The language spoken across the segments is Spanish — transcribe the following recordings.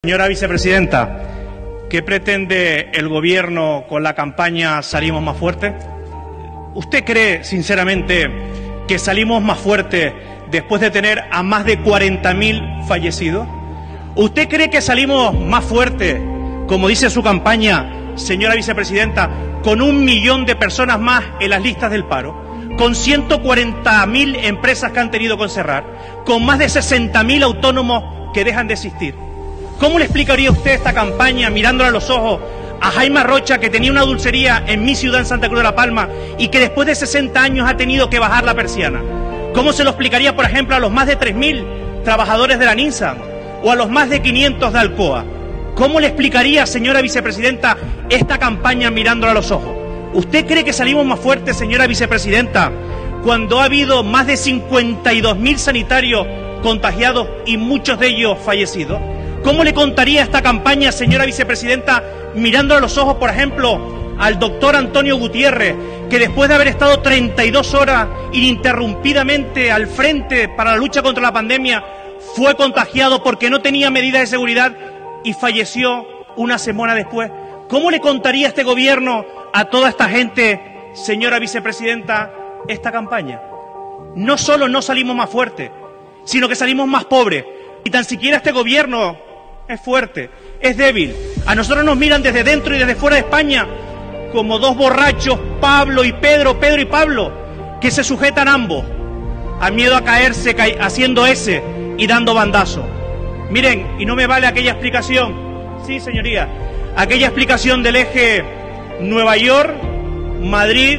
Señora vicepresidenta, ¿qué pretende el gobierno con la campaña Salimos Más Fuertes? ¿Usted cree, sinceramente, que salimos más fuertes después de tener a más de 40.000 fallecidos? ¿Usted cree que salimos más fuertes, como dice su campaña, señora vicepresidenta, con 1 millón de personas más en las listas del paro, con 140.000 empresas que han tenido que cerrar, con más de 60.000 autónomos que dejan de existir? ¿Cómo le explicaría usted esta campaña, mirándole a los ojos, a Jaime Rocha, que tenía una dulcería en mi ciudad, en Santa Cruz de la Palma, y que después de 60 años ha tenido que bajar la persiana? ¿Cómo se lo explicaría, por ejemplo, a los más de 3.000 trabajadores de la Nissan o a los más de 500 de Alcoa? ¿Cómo le explicaría, señora vicepresidenta, esta campaña mirándole a los ojos? ¿Usted cree que salimos más fuertes, señora vicepresidenta, cuando ha habido más de 52.000 sanitarios contagiados y muchos de ellos fallecidos? ¿Cómo le contaría esta campaña, señora vicepresidenta, mirando a los ojos, por ejemplo, al doctor Antonio Gutiérrez, que después de haber estado 32 horas ininterrumpidamente al frente para la lucha contra la pandemia, fue contagiado porque no tenía medidas de seguridad y falleció una semana después? ¿Cómo le contaría este gobierno a toda esta gente, señora vicepresidenta, esta campaña? No solo no salimos más fuertes, sino que salimos más pobres. Y tan siquiera este gobierno es fuerte, es débil. A nosotros nos miran desde dentro y desde fuera de España como dos borrachos, Pablo y Pedro, Pedro y Pablo, que se sujetan ambos a miedo a caerse haciendo ese y dando bandazo. Miren, y no me vale aquella explicación, sí señoría, aquella explicación del eje Nueva York, Madrid,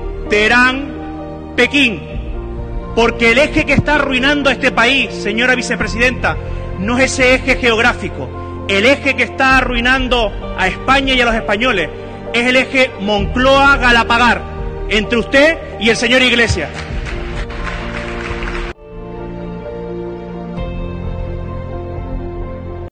Teherán, Pekín, porque el eje que está arruinando a este país, señora vicepresidenta, no es ese eje geográfico. El eje que está arruinando a España y a los españoles es el eje Moncloa-Galapagar, entre usted y el señor Iglesias.